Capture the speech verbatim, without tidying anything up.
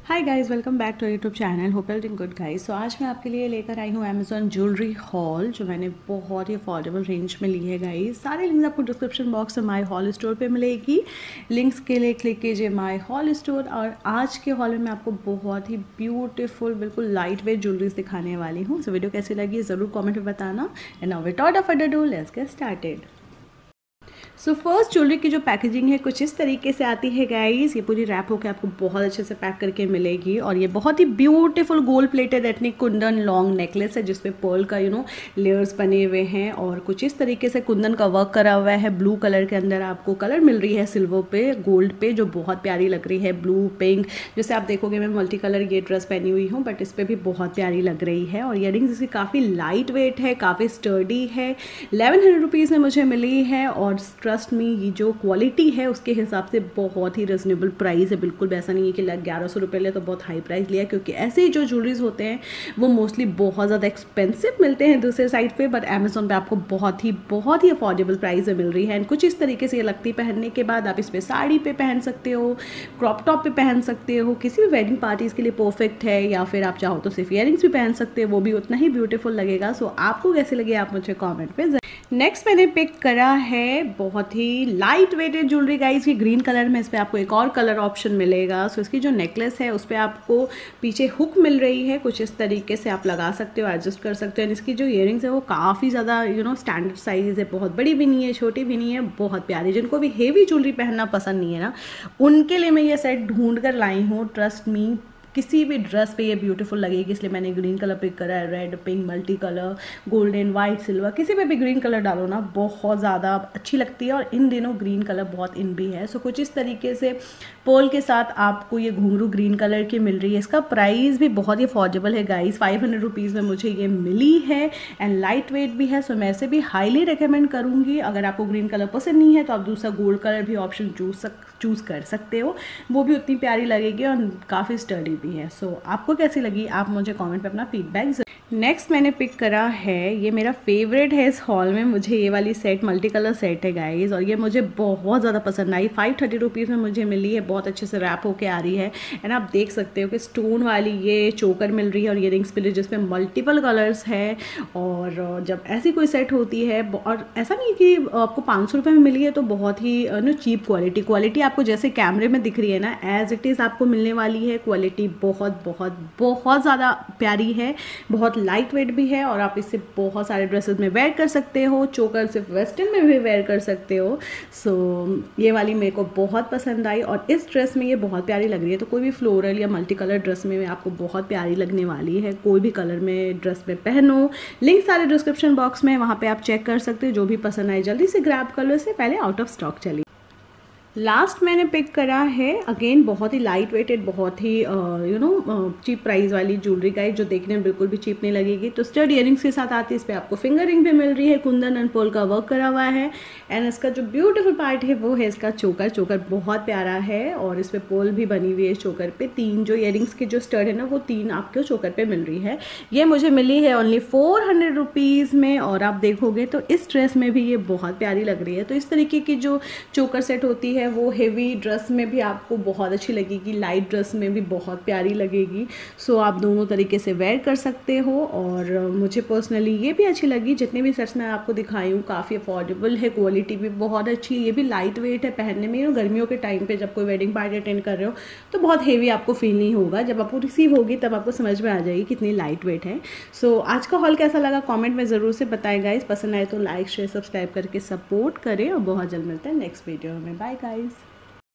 Hi guys, welcome back to YouTube channel. Hope you doing good guys. So आज मैं आपके लिए लेकर आई हूँ अमेजॉन ज्वेलरी हॉल, जो मैंने बहुत ही अफोर्डेबल रेंज में ली है गाइस। सारे लिंक्स आपको डिस्क्रिप्शन बॉक्स में माय हॉल स्टोर पे मिलेगी। लिंक्स के लिए क्लिक कीजिए माय हॉल स्टोर। और आज के हॉल में मैं आपको बहुत ही ब्यूटीफुल, बिल्कुल लाइट वेट ज्वेलरीज दिखाने वाली हूँ। सो वीडियो कैसी लगी ज़रूर कॉमेंट में बताना। And now without further ado, let's get started. So first jewellery की जो पैकेजिंग है कुछ इस तरीके से आती है गाइस। ये पूरी रैप होकर आपको बहुत अच्छे से पैक करके मिलेगी। और ये बहुत ही beautiful gold plated ethnic kundan long necklace है, जिसपे पर्ल का यू नो लेयर्स बने हुए हैं। और कुछ इस तरीके से कुंदन का वर्क करा हुआ है। ब्लू कलर के अंदर आपको कलर मिल रही है सिल्वर पे, गोल्ड पे, जो बहुत प्यारी लग रही है। ब्लू पिंक, जैसे आप देखोगे मैं मल्टी कलर ये ड्रेस पहनी हुई हूँ, बट इस पर भी बहुत प्यारी लग रही है। और ईयरिंग्स इसकी काफ़ी लाइट वेट है, काफ़ी स्टर्डी है। इलेवन हंड्रेड रुपीज़ में मुझे मिली है। और ट्रस्ट में ये जो क्वालिटी है उसके हिसाब से बहुत ही रिजनेबल प्राइस है। बिल्कुल भी ऐसा नहीं है कि लाइक ग्यारह सौ रुपये लिया तो बहुत हाई प्राइस लिया, क्योंकि ऐसे ही जो ज्वेलरीज होते हैं वो मोस्टली बहुत ज़्यादा एक्सपेंसिव मिलते हैं दूसरे साइड पे, बट अमेजोन पे आपको बहुत ही बहुत ही अफोर्डेबल प्राइस में मिल रही है। एंड कुछ इस तरीके से ये लगती है, पहनने के बाद आप इस पर साड़ी पे पहन सकते हो, क्रॉप टॉप पे पहन सकते हो, किसी भी वेडिंग पार्टीज़ के लिए परफेक्ट है। या फिर आप चाहो तो सिर्फ ईयरिंग्स भी पहन सकते हो, वो भी उतना ही ब्यूटीफुल लगेगा। सो आपको कैसे लगे आप मुझे कॉमेंट पे। नेक्स्ट मैंने पिक करा है बहुत ही लाइट वेटेड ज्वेलरी गाइस की ग्रीन कलर में। इस पर आपको एक और कलर ऑप्शन मिलेगा। सो इसकी जो नेकलेस है उस पर आपको पीछे हुक मिल रही है, कुछ इस तरीके से आप लगा सकते हो, एडजस्ट कर सकते हो। इसकी जो ईयरिंग्स है वो काफ़ी ज़्यादा यू नो स्टैंडर्ड साइज है, बहुत बड़ी भी नहीं है, छोटी भी नहीं है, बहुत प्यारी। जिनको भी हेवी ज्वेलरी पहनना पसंद नहीं है ना, उनके लिए मैं ये सेट ढूंढ कर लाई हूँ। ट्रस्ट मी, किसी भी ड्रेस पे ये ब्यूटीफुल लगेगी, इसलिए मैंने ग्रीन कलर पिक करा है। Red, pink, multi colour, golden, white, silver, किसी पे भी ग्रीन कलर डालो ना बहुत ज़्यादा अच्छी लगती है। और इन दिनों ग्रीन कलर बहुत इन भी है। सो कुछ इस तरीके से पर्ल के साथ आपको ये घुंघरू ग्रीन कलर की मिल रही है। इसका प्राइस भी बहुत ही अफोर्डेबल है गाइस, फाइव हंड्रेड रुपीज़ में मुझे ये मिली है। एंड लाइट वेट भी है। सो मैं इसे भी हाईली रिकमेंड करूँगी। अगर आपको ग्रीन कलर पसंद नहीं है तो आप दूसरा गोल्ड कलर भी ऑप्शन चूज सक चूज़ कर सकते हो, वो भी उतनी प्यारी लगेगी और काफ़ी स्टडी भी है। सो so, आपको कैसी लगी आप मुझे कमेंट पे अपना फीडबैक। नेक्स्ट मैंने पिक करा है, ये मेरा फेवरेट है इस हॉल में। मुझे ये वाली सेट मल्टी कलर सेट है गाइस, और ये मुझे बहुत ज़्यादा पसंद आई। फाइव थर्टी रुपीज़ में मुझे मिली है, बहुत अच्छे से रैप होके आ रही है। एंड आप देख सकते हो कि स्टोन वाली ये चोकर मिल रही है और ईयरिंग्स मिल रही है जिसमें मल्टीपल कलर्स है। और जब ऐसी कोई सेट होती है, और ऐसा नहीं कि आपको पाँच सौ रुपये में मिली है तो बहुत ही नो चीप क्वालिटी क्वालिटी आपको जैसे कैमरे में दिख रही है ना, एज इट इज़ आपको मिलने वाली है। क्वालिटी बहुत बहुत बहुत ज़्यादा प्यारी है, बहुत लाइट वेट भी है। और आप इससे बहुत सारे ड्रेसेस में वेयर कर सकते हो। चोकर सिर्फ वेस्टर्न में भी वेयर कर सकते हो। सो so, ये वाली मेरे को बहुत पसंद आई। और इस ड्रेस में ये बहुत प्यारी लग रही है। तो कोई भी फ्लोरल या मल्टी कलर ड्रेस में आपको बहुत प्यारी लगने वाली है। कोई भी कलर में ड्रेस में पहनो, लिंक सारे डिस्क्रिप्शन बॉक्स में, वहाँ पे आप चेक कर सकते हो। जो भी पसंद आए जल्दी से ग्रैब कर लो, इससे पहले आउट ऑफ स्टॉक चली। लास्ट मैंने पिक करा है अगेन बहुत ही लाइट वेटेड, बहुत ही यू नो चीप प्राइस वाली ज्वेलरी का है, जो देखने में बिल्कुल भी चीप नहीं लगेगी। तो स्टड इयरिंग्स के साथ आती है। इस पर आपको फिंगर रिंग भी मिल रही है, कुंदन एंड पर्ल का वर्क करा हुआ है। एंड इसका जो ब्यूटीफुल पार्ट है वो है इसका चोकर। चोकर बहुत प्यारा है और इस पर पर्ल भी बनी हुई है चोकर पे। तीन जो इयरिंग्स के जो स्टड है ना, वो तीन आपको चोकर पे मिल रही है। ये मुझे मिली है ओनली फोर हंड्रेड रुपीज़ में। और आप देखोगे तो इस ड्रेस में भी ये बहुत प्यारी लग रही है। तो इस तरीके की जो चोकर सेट होती है वो हेवी ड्रेस में भी आपको बहुत अच्छी लगेगी, लाइट ड्रेस में भी बहुत प्यारी लगेगी। सो आप दोनों तरीके से वेयर कर सकते हो। और मुझे पर्सनली ये भी अच्छी लगी। जितने भी सेट्स मैं आपको दिखाई हूँ काफ़ी अफोर्डेबल है, क्वालिटी भी बहुत अच्छी है। ये भी लाइट वेट है पहनने में। गर्मियों के टाइम पे जब कोई वेडिंग पार्टी अटेंड कर रहे हो तो बहुत हेवी आपको फील नहीं होगा। जब आपको रिसीव होगी तब आपको समझ में आ जाएगी कितनी लाइट वेट है। सो आज का हॉल कैसा लगा कॉमेंट में ज़रूर से बताएं गाइस। पसंद आए तो लाइक शेयर सब्सक्राइब करके सपोर्ट करें। और बहुत जल्द मिलते हैं नेक्स्ट वीडियो में। Bye guys.